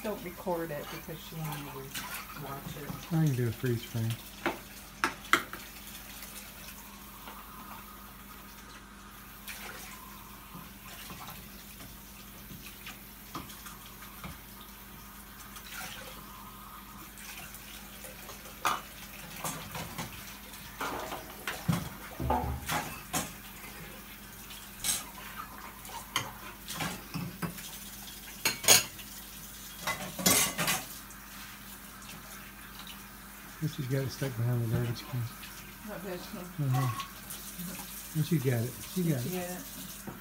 don't record it because she wanted to watch it. I can do a freeze frame. Once you got it stuck behind the garbage can. What garbage can? Once you got it, you got it. Yeah.